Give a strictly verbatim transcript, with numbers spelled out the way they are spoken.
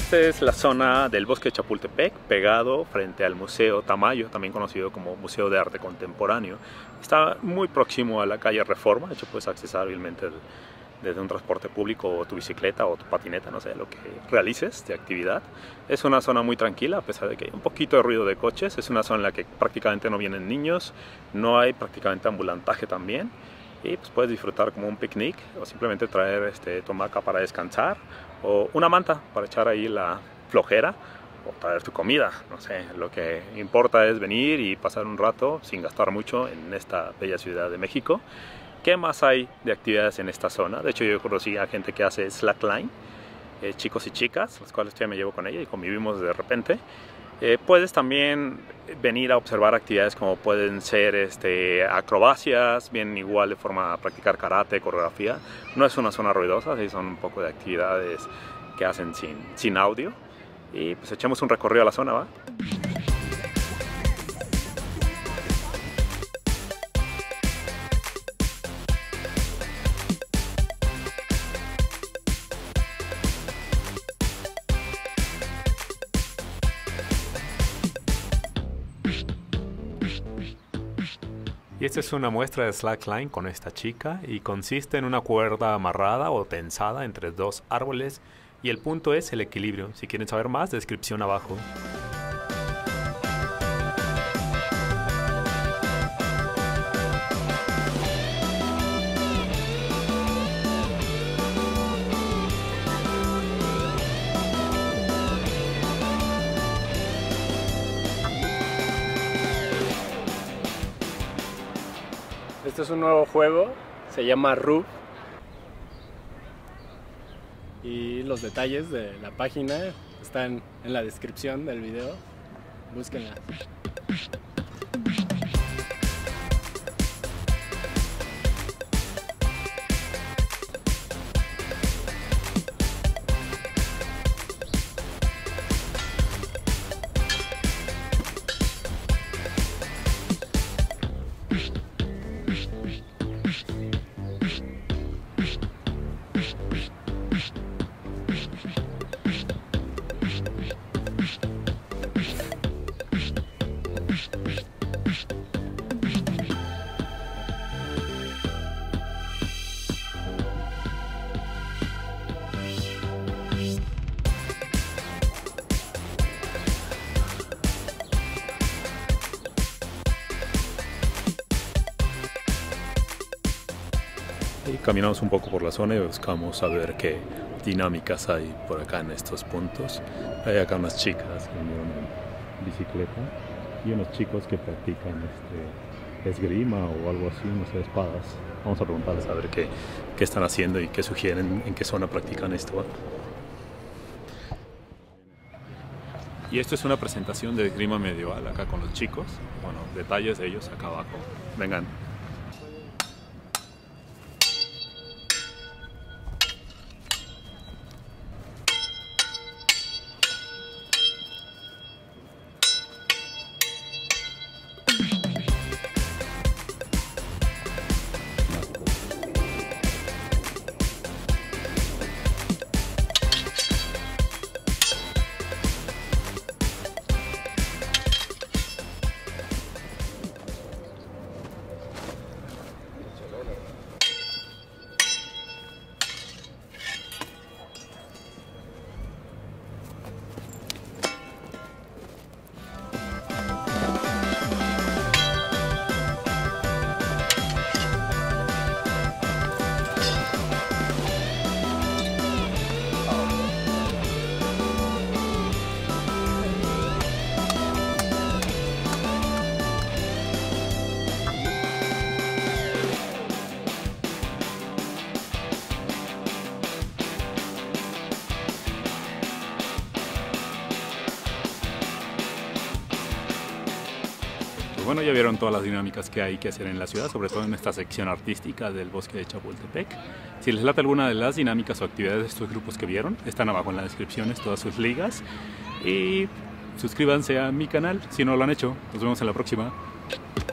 Esta es la zona del bosque de Chapultepec, pegado frente al Museo Tamayo, también conocido como Museo de Arte Contemporáneo. Está muy próximo a la calle Reforma, de hecho puedes acceder hábilmente desde un transporte público o tu bicicleta o tu patineta, no sé, lo que realices de actividad. Es una zona muy tranquila, a pesar de que hay un poquito de ruido de coches. Es una zona en la que prácticamente no vienen niños, no hay prácticamente ambulantaje también. Y pues puedes disfrutar como un picnic o simplemente traer este, tu hamaca para descansar o una manta para echar ahí la flojera o traer tu comida, no sé, lo que importa es venir y pasar un rato sin gastar mucho en esta bella ciudad de México. ¿Qué más hay de actividades en esta zona? De hecho yo conocí a gente que hace slackline, eh, chicos y chicas, los cuales ya me llevo con ella y convivimos de repente. Eh, puedes también venir a observar actividades como pueden ser este, acrobacias, bien igual de forma a practicar karate, coreografía. No es una zona ruidosa, sí son un poco de actividades que hacen sin, sin audio. Y pues echamos un recorrido a la zona, ¿va? Y esta es una muestra de slackline con esta chica y consiste en una cuerda amarrada o tensada entre dos árboles y el punto es el equilibrio. Si quieren saber más, descripción abajo. Este es un nuevo juego, se llama Roof y los detalles de la página están en la descripción del video, búsquenla. Y caminamos un poco por la zona y buscamos a ver qué dinámicas hay por acá en estos puntos. Hay acá unas chicas que vinieron en bicicleta y unos chicos que practican este, esgrima o algo así, no sé, espadas. Vamos a preguntarles a ver qué, qué están haciendo y qué sugieren, en qué zona practican esto. Y esto es una presentación de esgrima medieval acá con los chicos. Bueno, detalles de ellos acá abajo. Vengan. Bueno, ya vieron todas las dinámicas que hay que hacer en la ciudad, sobre todo en esta sección artística del bosque de Chapultepec. Si les late alguna de las dinámicas o actividades de estos grupos que vieron, están abajo en las descripciones todas sus ligas. Y suscríbanse a mi canal si no lo han hecho. Nos vemos en la próxima.